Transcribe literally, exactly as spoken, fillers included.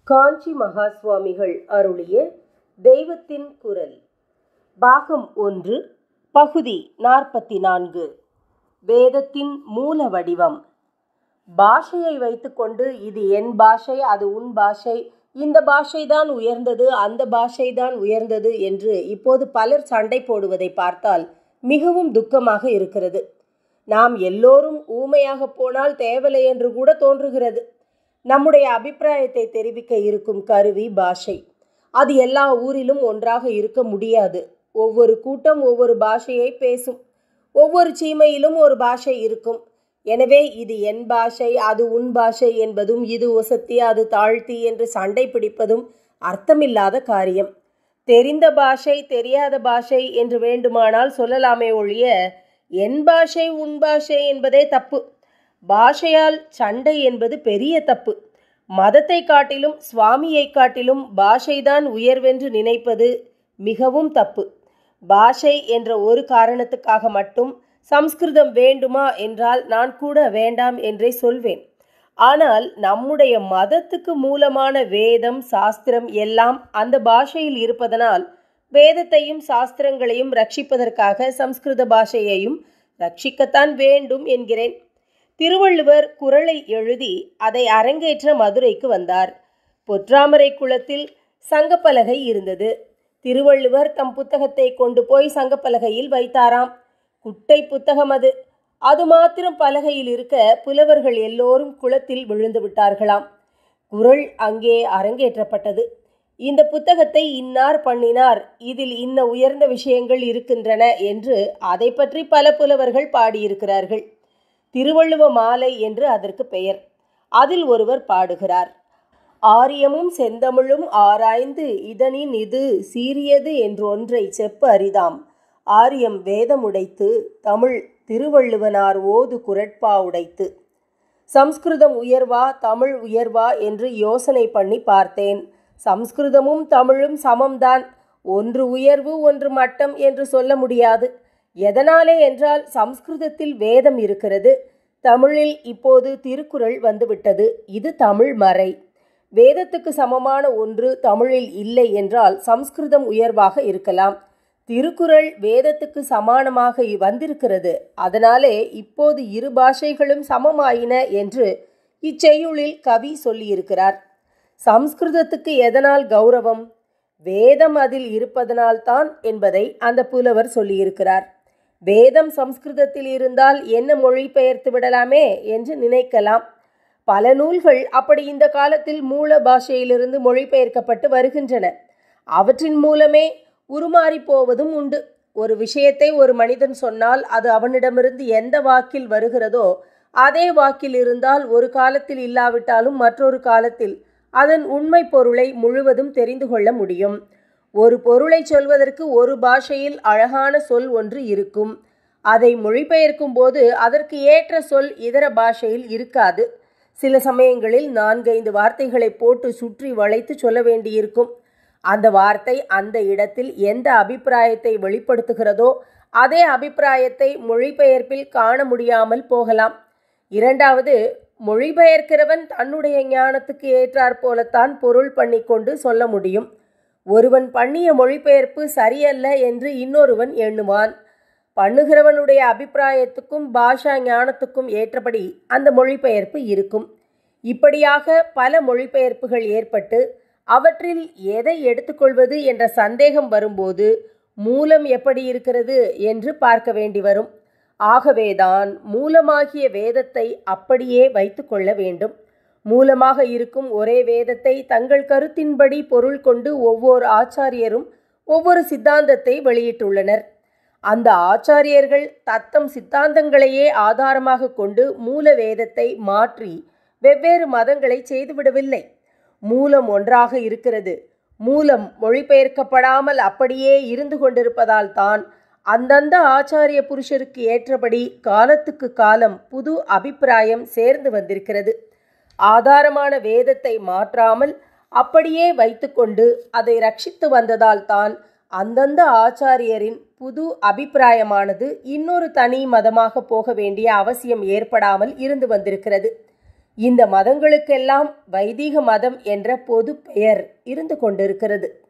காஞ்சி மகா சுவாமிகள் அருளிய தெய்வத்தின் குரல் பாகம் ஒன்று பகுதி நாற்பத்தி நான்கு. வேதத்தின் மூல வடிவம். பாஷையை வைத்துக்கொண்டு இது என் பாஷை, அது உன் பாஷை, இந்த பாஷைதான் உயர்ந்தது, அந்த பாஷைதான் உயர்ந்தது என்று இப்போது பலர் சண்டை போடுவதை பார்த்தால் மிகவும் துக்கமாக இருக்கிறது. நாம் எல்லோரும் ஊமையாக போனால் தேவலை என்று கூட தோன்றுகிறது. நம்முடைய அபிப்பிராயத்தை தெரிவிக்க இருக்கும் கருவி பாஷை. அது எல்லா ஊரிலும் ஒன்றாக இருக்க முடியாது. ஒவ்வொரு கூட்டம் ஒவ்வொரு பாஷையை பேசும். ஒவ்வொரு சீமையிலும் ஒரு பாஷை இருக்கும். எனவே இது என் பாஷை, அது உன் பாஷை என்பதும், இது ஒசத்தி அது தாழ்த்தி என்று சண்டை பிடிப்பதும் அர்த்தமில்லாத காரியம். தெரிந்த பாஷை தெரியாத பாஷை என்று வேண்டுமானால் சொல்லலாமே ஒழிய என் பாஷை உன் பாஷை என்பதே தப்பு. பாஷையால் சண்டை என்பது பெரிய தப்பு. மதத்தை காட்டிலும் சுவாமியை காட்டிலும் பாஷைதான் உயர்வென்று நினைப்பது மிகவும் தப்பு. பாஷை என்ற ஒரு காரணத்துக்காக மட்டும் சம்ஸ்கிருதம் வேண்டுமா என்றால் நான் கூட வேண்டாம் என்றே சொல்வேன். ஆனால் நம்முடைய மதத்துக்கு மூலமான வேதம் சாஸ்திரம் எல்லாம் அந்த பாஷையில் இருப்பதனால் வேதத்தையும் சாஸ்திரங்களையும் ரட்சிப்பதற்காக சம்ஸ்கிருத பாஷையையும் ரட்சிக்கத்தான் வேண்டும் என்கிறேன். திருவள்ளுவர் குறளை எழுதி அதை அரங்கேற்ற மதுரைக்கு வந்தார். பொற்றாமரை குளத்தில் சங்கப்பலகை இருந்தது. திருவள்ளுவர் தம் புத்தகத்தை கொண்டு போய் சங்கப்பலகையில் வைத்தாராம். குட்டை புத்தகம் அது. அது மாத்திரம் பலகையில் இருக்க புலவர்கள் எல்லோரும் குளத்தில் விழுந்து விட்டார்களாம். குறள் அங்கே அரங்கேற்றப்பட்டது. இந்த புத்தகத்தை இன்னார் பண்ணினார், இதில் இன்ன உயர்ந்த விஷயங்கள் இருக்கின்றன என்று அதை பற்றி பல புலவர்கள் பாடியிருக்கிறார்கள். திருவள்ளுவ மாலை என்று அதற்கு பெயர். அதில் ஒருவர் பாடுகிறார்: ஆரியமும் செந்தமிழும் ஆராய்ந்து இதனின் இது சீரியது என்றொன்றை செப்ப அரிதாம். ஆரியம் வேதமுடைத்து தமிழ் திருவள்ளுவனார் ஓது குரட்பா உடைத்து. சம்ஸ்கிருதம் உயர்வா தமிழ் உயர்வா என்று யோசனை பண்ணி பார்த்தேன். சம்ஸ்கிருதமும் தமிழும் சமம்தான். ஒன்று உயர்வு ஒன்று மட்டம் என்று சொல்ல முடியாது. எதனாலே என்றால் சம்ஸ்கிருதத்தில் வேதம் இருக்கிறது, தமிழில் இப்போது திருக்குறள் வந்துவிட்டது. இது தமிழ் மறை. வேதத்துக்கு சமமான ஒன்று தமிழில் இல்லை என்றால் சம்ஸ்கிருதம் உயர்வாக இருக்கலாம். திருக்குறள் வேதத்துக்கு சமானமாக வந்திருக்கிறது. அதனாலே இப்போது இரு பாஷைகளும் சமமாயின என்று இச்செய்யுளில் கவி சொல்லியிருக்கிறார். சம்ஸ்கிருதத்துக்கு எதனால் கௌரவம்? வேதம் அதில் இருப்பதனால்தான் என்பதை அந்த புலவர் சொல்லியிருக்கிறார். வேதம் சம்ஸ்கிருதத்தில் இருந்தால் என்ன மொழிபெயர்த்து விடலாமே என்று நினைக்கலாம். பல நூல்கள் அப்படி இந்த காலத்தில் மூல பாஷையிலிருந்து மொழிபெயர்க்கப்பட்டு வருகின்றன. அவற்றின் மூலமே உருமாறி போவதும் உண்டு. ஒரு விஷயத்தை ஒரு மனிதன் சொன்னால் அது அவனிடமிருந்து எந்த வாக்கில் வருகிறதோ அதே வாக்கில் இருந்தால் ஒரு காலத்தில் இல்லாவிட்டாலும் மற்றொரு காலத்தில் அதன் உண்மை பொருளை முழுவதும் தெரிந்து கொள்ள முடியும். ஒரு பொருளை சொல்வதற்கு ஒரு பாஷையில் அழகான சொல் ஒன்று இருக்கும். அதை மொழிபெயர்க்கும் போது அதற்கு ஏற்ற சொல் இதர பாஷையில் இருக்காது. சில சமயங்களில் நான்கைந்து வார்த்தைகளை போட்டு சுற்றி வளைத்து சொல்ல வேண்டியிருக்கும். அந்த வார்த்தை அந்த இடத்தில் எந்த அபிப்பிராயத்தை வெளிப்படுத்துகிறதோ அதே அபிப்பிராயத்தை மொழிபெயர்ப்பில் காண முடியாமல் போகலாம். இரண்டாவது, மொழிபெயர்க்கிறவன் தன்னுடைய ஞானத்துக்கு ஏற்றாற் போலத்தான் பொருள் பண்ணி கொண்டு சொல்ல முடியும். ஒருவன் பண்ணிய மொழிபெயர்ப்பு சரியல்ல என்று இன்னொருவன் எண்ணுவான். பண்ணுகிறவனுடைய அபிப்பிராயத்துக்கும் பாஷா ஞானத்துக்கும் ஏற்றபடி அந்த மொழிபெயர்ப்பு இருக்கும். இப்படியாக பல மொழிபெயர்ப்புகள் ஏற்பட்டு அவற்றில் எதை எடுத்துக்கொள்வது என்ற சந்தேகம் வரும்போது மூலம் எப்படி இருக்கிறது என்று பார்க்க வேண்டி வரும். ஆகவேதான் மூலமாகிய வேதத்தை அப்படியே வைத்து கொள்ள வேண்டும். மூலமாக இருக்கும் ஒரே வேதத்தை தங்கள் கருத்தின்படி பொருள் கொண்டு ஒவ்வொரு ஆச்சாரியரும் ஒவ்வொரு சித்தாந்தத்தை வெளியிட்டுள்ளனர். அந்த ஆச்சாரியர்கள் தத்தம் சித்தாந்தங்களையே ஆதாரமாக கொண்டு மூல வேதத்தை மாற்றி வெவ்வேறு மதங்களை செய்துவிடவில்லை. மூலம் ஒன்றாக இருக்கிறது. மூலம் மொழிபெயர்க்கப்படாமல் அப்படியே இருந்து கொண்டிருப்பதால் தான் அந்தந்த ஆச்சாரிய புருஷருக்கு ஏற்றபடி காலத்துக்கு காலம் புது அபிப்பிராயம் சேர்ந்து வந்திருக்கிறது. ஆதாரமான வேதத்தை மாற்றாமல் அப்படியே வைத்துக்கொண்டு அதை ரட்சித்து வந்ததால் தான் அந்தந்த ஆச்சாரியரின் புது அபிப்பிராயமானது இன்னொரு தனி மதமாக போக வேண்டிய அவசியம் ஏற்படாமல் இருந்து வந்திருக்கிறது. இந்த மதங்களுக்கெல்லாம் வைதிக மதம் என்ற பொது பெயர் இருந்து கொண்டிருக்கிறது.